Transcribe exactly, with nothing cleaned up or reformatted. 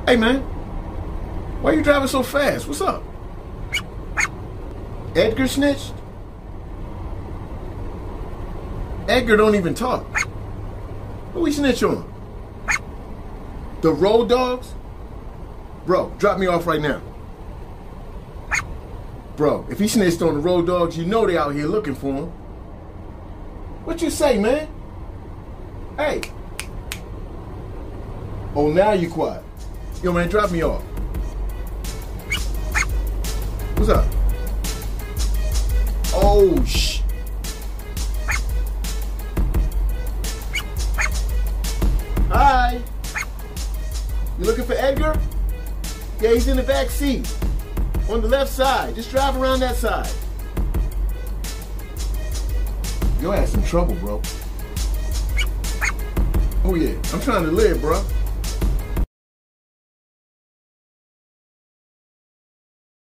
Hey, man. Why you driving so fast? What's up? Edgar snitched? Edgar don't even talk. Who we snitch on? The road dogs? Bro, drop me off right now. Bro, if he snitched on the road dogs, you know they out here looking for him. What you say, man? Hey. Oh, now you quiet. Yo, man, drop me off. What's up? Oh, sh. Hi. You looking for Edgar? Yeah, he's in the back seat. On the left side. Just drive around that side. Your ass in trouble, bro. Oh, yeah. I'm trying to live, bro.